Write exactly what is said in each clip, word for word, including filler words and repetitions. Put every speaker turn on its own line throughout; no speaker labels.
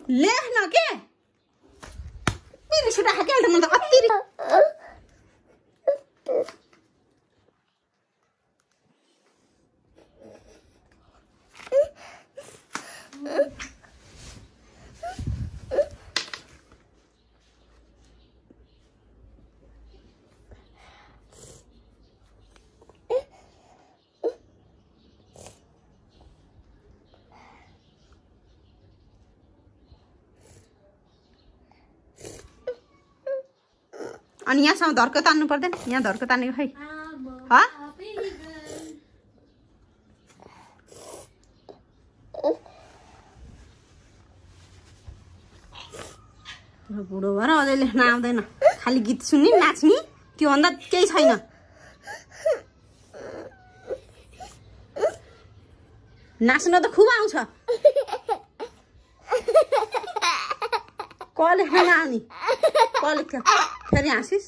लेख्न के मेरो छुटा हाकेल त म त अति अनि यहाँसम्म धर्क तान्नु पर्दैन यहाँ धर्क तान्नेको खै ह बुढो भएर अझै लेख्न आउँदैन खालि गीत सुन्ने नाच्ने त्यो भन्दा केही छैन नाच्न त खुब आउँछ क लेख्न नआउने क लेख्छ फेरि हाँसिस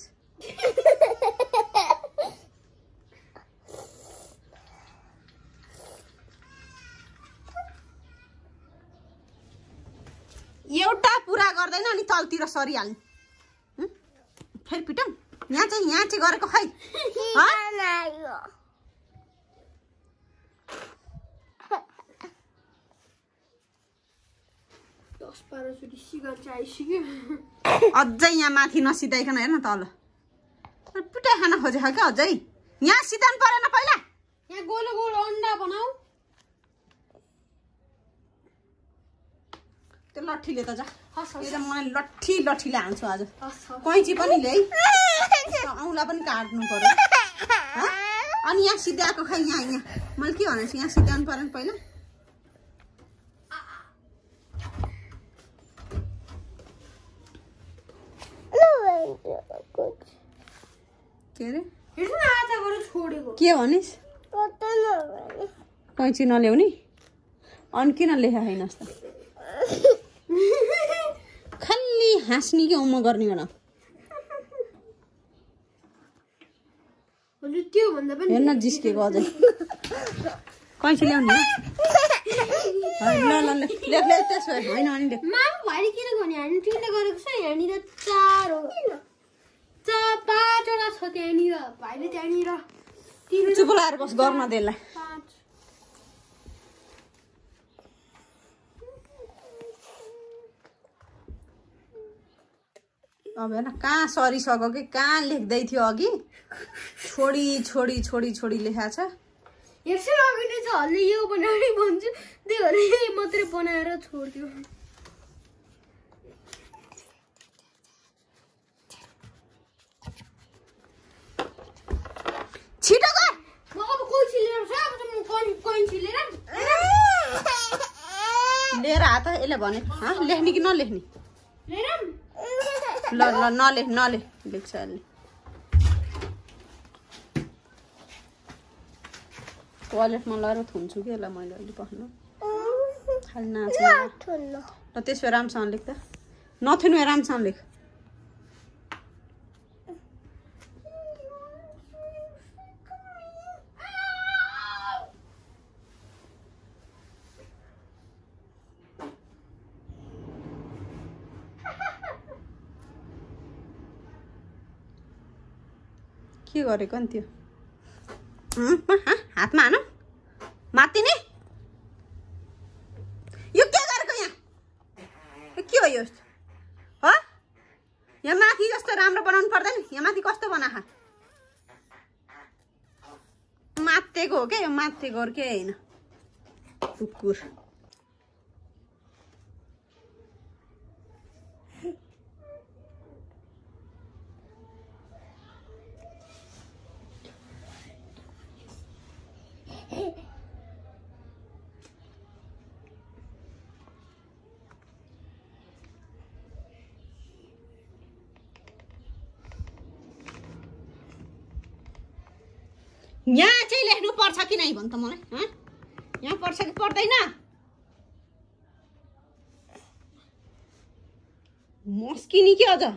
एउटा पुरा गर्दैन अनि तलतिर सरिहाल्ने फेरि पिटौँ यहाँ चाहिँ यहाँ चाहिँ गरेको खै अझै यहाँ माथि नसिधाइकन हेर्न तल पिटाइ खान खोजेको क्या अझै यहाँ सिधाउनु परेन पहिला यहाँ गोलो गोलो अन्डा बनाऊ त्यो लट्ठीले त जा मलाई लट्ठी लट्ठीले हान्छु आज कैँची पनि ल्याइ औँला पनि काट्नु पर्यो अनि यहाँ सिधाएको खै यहाँ यहाँ मैले के भनेको छु यहाँ सिधाउनु परेन पहिला के अरे के भनिस् कैँची नल्याउने अनि किन लेखा छैनस् त खाली हाँस्ने कि उम्म गर्ने बेला हेर्न जिस्केको अझै कैँची ल्याउने ल ल लेख लेख त्यसो होइन अनि लेख चुप लाएर बस गर्न त्यसलाई अब हेर्न कहाँ सरिसक्यो कि कहाँ लेख्दै थियो अघि छोडी छोडी छोडी छोडी लेखाएको छ
यसै अघि नै छ हल्ले यो बनाउने भन्छु त्यो हल्ले मात्रै बनाएर छोड्दियो
छिटो गर
म अब कैँची लिएर छ अब म कैँची लिएर
लिएर आ त यसले भने ह लेख्ने कि नलेख्ने
लिएर
ल ल नलेख नलेख लेख्छ यसले टोयलेटमा लगेर थुन्छु कि यसलाई मैले अहिले पख्नु खालि नाच्नु ल त्यसो भए राम्रोसँग लेख त नथुनु राम्रोसँग लेख के गरेको नि त्यो हातमा हान माथि नि यो के गरेको यहाँ के हो यो हो यहाँ माथि जस्तो राम्रो बनाउनु पर्दैन यहाँ माथि कस्तो बनाखा मातेको हो क्या यो मातेको हो के होइन कुकुर यहाँ चाहिँ लेख्नु पर्छ कि नै भन त मलाई ह यहाँ पर्छ कि पर्दैन मस्किनी के अझ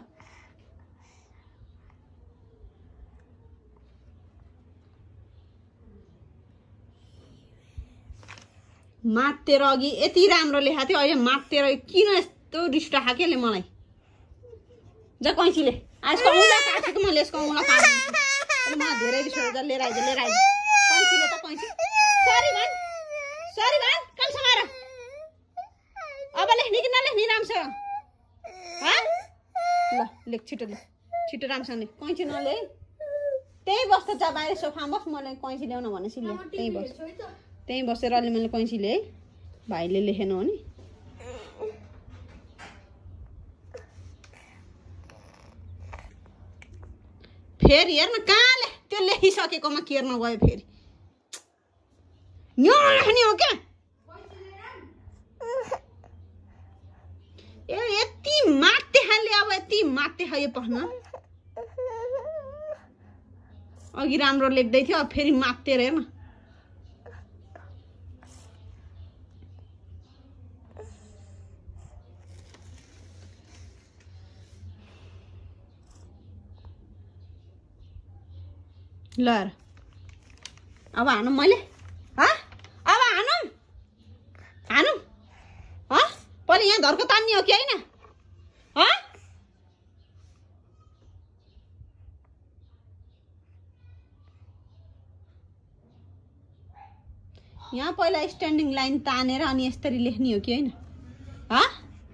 मातेर अघि यति राम्रो लेखा थियो अहिले मातेर किन कस्तो रिस राखेले मलाई जा कैँचीले आजको औँला काटेको मैले यसको औँला काट्दिन्छु अनि मलाई धेरै रिस उठ्छ लिएर आइज लिएर आइज कैँचीले त कैँची सरी भन सरी भन कलसँग आएर अब लेख्ने कि नलेख्ने राम्रोसँग हाँ ल लेख छिटो लेख छिटो राम्रोसँग लेख कैँची नले त्यही बस्छ जा बाहिर सोफामा बस मलाई कैँची ल्याउन भनेपछि ले त्यही बस त्यही बसेर अलि मैले कैँची ल्याएँ भाइले लेखेन हो नि फेरि हेर्न कहाँ ले त्यो लेखिसकेकोमा केर्न गयो फेरि यो लेख्ने हो क्या ए यति मात्ते खाले अब यति मात्ते खायो पढ्न अघि राम्रो लेख्दै थियो अब फेरि मात्ते रे हेर्न ल अब हानौँ मैले हाँ अब हानौँ हानौँ हाँ पहिले यहाँ धर्को तान्ने हो कि होइन हाँ यहाँ पहिला स्ट्यान्डिङ लाइन तानेर अनि यसरी लेख्ने हो कि होइन हाँ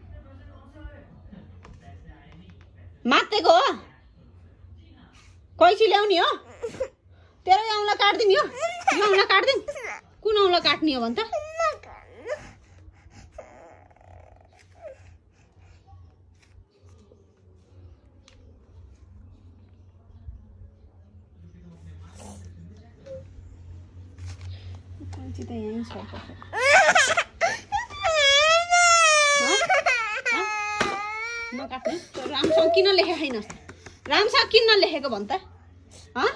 मात्तेको हो कैँची ल्याउने हो तेरो औँला काट्दिने हो यो औँला काट्दिन् कुन औँला काट्ने हो भन् त कैँची त यहीँ छ नकाट्ने राम्रोसँग किन लेखेको छैनस् राम्रोसँग किन नलेखेको भन् त हाँ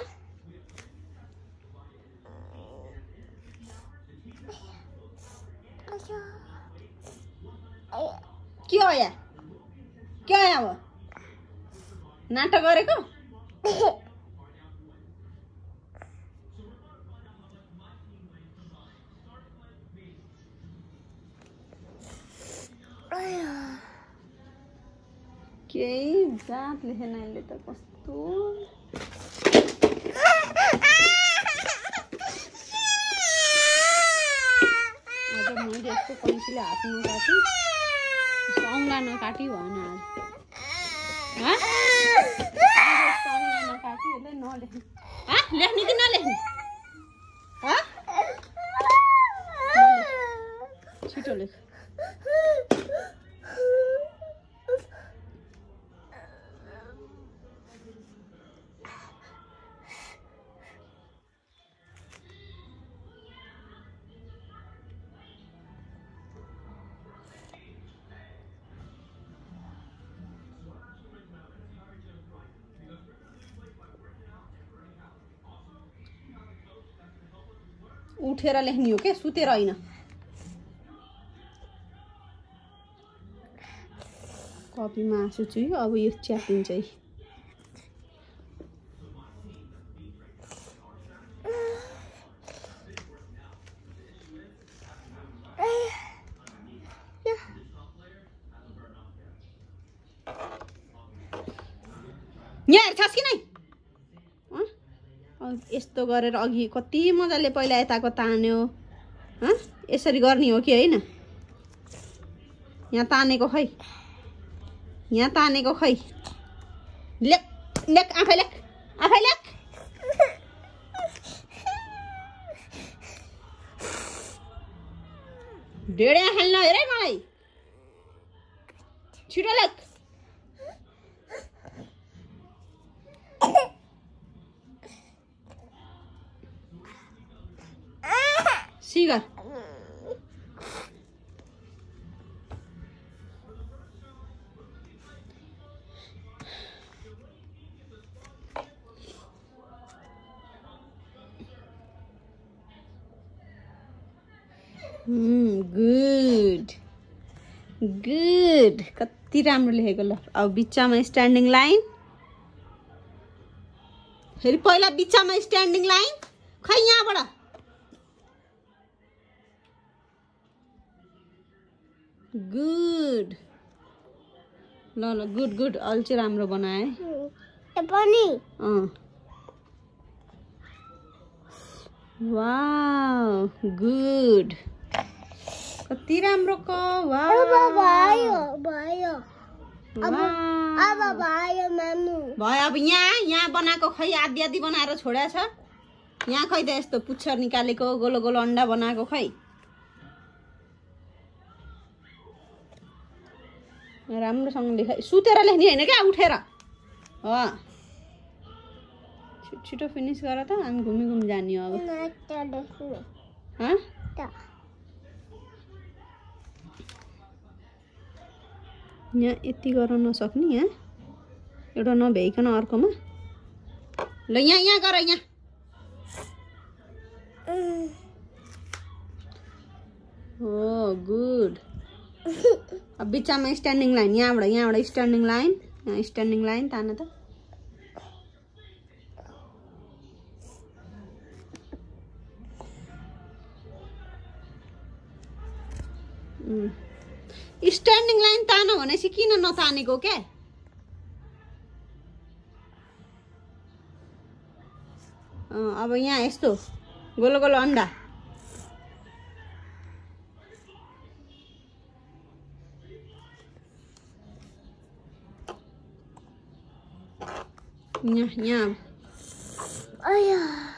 के हो या के हो अब नाटक गरेको केही जात लेखेन अहिले त कस्तो आज मैले यस्तो कैँचीले हात नकाटी औँला नकाटी भएन आज औँला नकाटी यसलाई नलेख्ने हाँ लेख्ने कि नलेख्ने हाँ छिटो लेख उठेर लेख्ने हो क्या सुतेर होइन कपीमा आँसु छु अब यो च्यापिन्छ है यहाँ हेर्छस् कि नै यस्तो गरेर अघि कति मजाले पहिला यताको तान्यो हाँ यसरी गर्ने हो कि होइन यहाँ तानेको खै यहाँ तानेको खै लेख लेख आफै लेख आफै लेख ढेडे खेल्न हेर है मलाई छिटो लेख सिगर गुड गुड कति राम्रो लेखेको ल अब बिचमा स्ट्यान्डिङ लाइन फेरि पहिला बिचमा स्ट्यान्डिङ लाइन खै यहाँबाट गुड ल ल गुड गुड अल्छी राम्रो बनाए
पनि
अँ वाउ गुड कति राम्रो क वाउ
भयो भयो अब अब भयो मामु
भयो अब यहाँ यहाँ बनाएको खै आधी आधी बनाएर छोड्या छ यहाँ खै त यस्तो पुच्छर निकालेको गोलो गोलो अन्डा बनाएको खै राम्रोसँगले खै सुतेर लेख्ने होइन क्या उठेर हो छिटो फिनिस गर त हामी घुमी घुमी जाने हो अब यहाँ यति गर्न नसक्ने यहाँ एउटा नभ्याइकन अर्कोमा ल यहाँ यहाँ गर यहाँ हो गुड अब बिचमा स्ट्यान्डिङ लाइन यहाँबाट यहाँबाट स्ट्यान्डिङ लाइन यहाँ स्ट्यान्डिङ लाइन तान त स्ट्यान्डिङ लाइन तान भनेपछि किन नतानेको क्या अब यहाँ यस्तो गोलो गोलो अन्डा यहाँ यहाँ
आया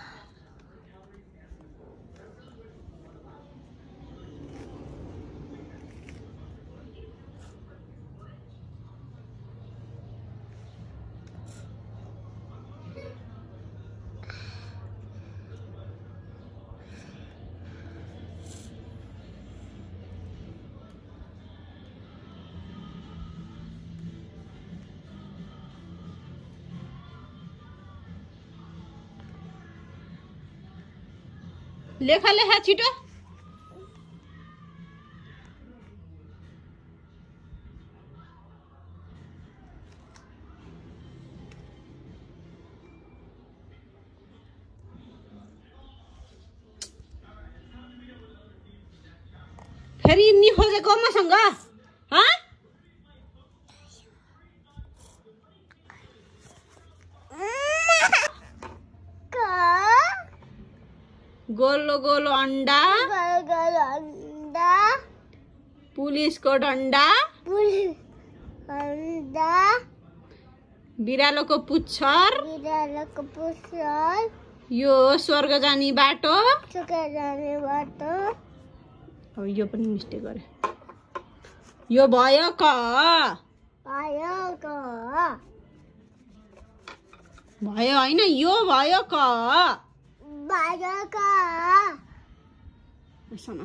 लेखा लेखा छिटो फेरि नि खोजेको मसँग हाँ गोलो गोलो अंडा
गोलो गोलो अंडा
पुलिसको डन्डा
पुलिस अंडा
बिरालोको पुच्छर
बिरालोको पुच्छर
यो स्वर्ग जाने बाटो
स्वर्ग जाने बाटो
अब यो पनि मिस्टेक गरे यो भयो क
भयो क
भयो हैन यो भयो क
भयो क
सुन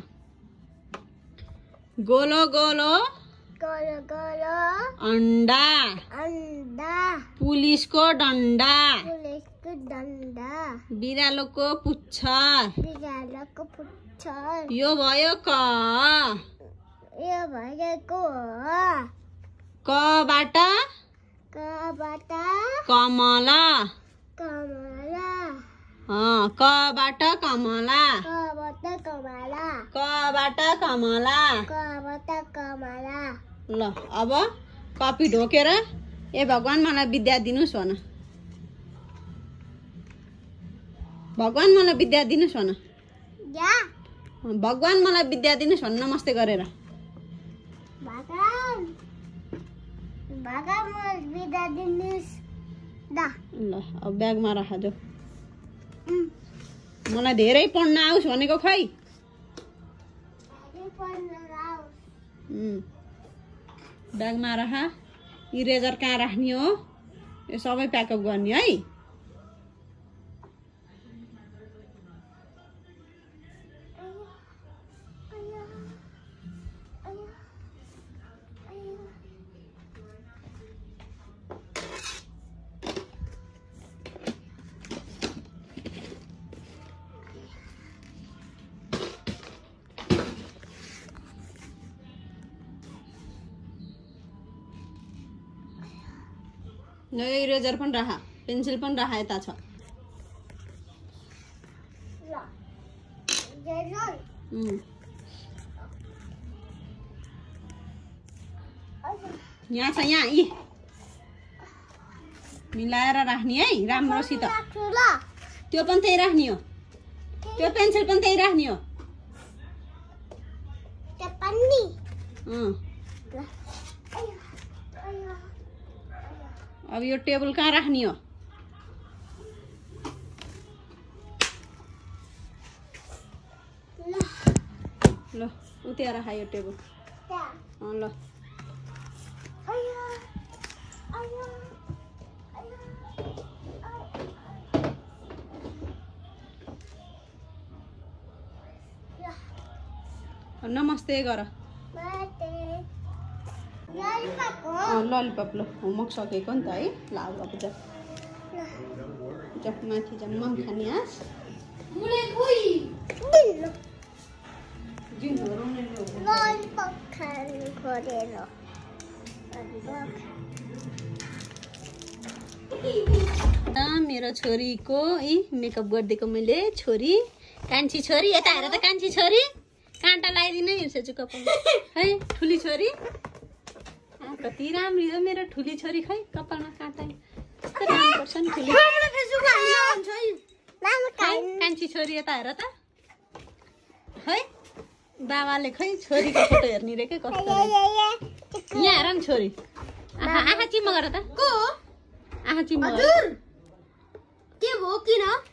गोलो गोलो
गोलो गोलो
अंडा
अंडा
पुलिसको डन्डा
पुलिसको डन्डा
बिरालोको पुच्छर
बिरालोको पुच्छर
यो भयो क
यो भयो क
कबाट
कबाट
कमला
कमला
अँ कबाट कमला
कबाट कमला
कबाट कमला
कबाट कमला
ल अब कपी ढोकेर ए भगवान मलाई विद्या दिनुस् भन भगवान मलाई विद्या दिनुस् भन
या
भगवान मलाई विद्या दिनुस् भन नमस्ते गरेर
भगवान भगवान मलाई विद्या दिनुस् दा
ल अब ब्यागमा राख जो मलाई धेरै पढ्न आओस् भनेको खै ब्यागमा राख इरेजर कहाँ राख्ने हो यो सबै प्याकअप गर्ने है न इरेजर पनि राख पेन्सिल पनि राख यता छ यहाँ छ यहाँ यी मिलाएर राख्ने है राम्रोसित त्यो पनि त्यही राख्ने हो त्यो पेन्सिल पनि त्यही राख्ने हो अब यो टेबल कहाँ राख्ने हो ल उता राख यो टेबल ल नमस्ते गर ललिपप ल होमवर्क सकेको नि त है ल अब जा जा माथि जा मम खाने आस मेरो छोरीको यी मेकअप गरिदिएको मैले छोरी कान्छी छोरी यता हेर त कान्छी छोरी काँटा लगाइदिनै हिँड्छु कपालमा है ठुली छोरी कति राम्री हो मेरो ठुली छोरी खै कपालमा काँटा कस्तो राम्रो पर्छ नि ठुली कान्छी छोरी यता हेर त है बाबाले खै छोरीको फोटो हेर्ने रे के कस्तो यहाँ हेर नि छोरी आँखा आँखा चिम्मा गर त को आँखा चिम्मा
हजुर के भयो किन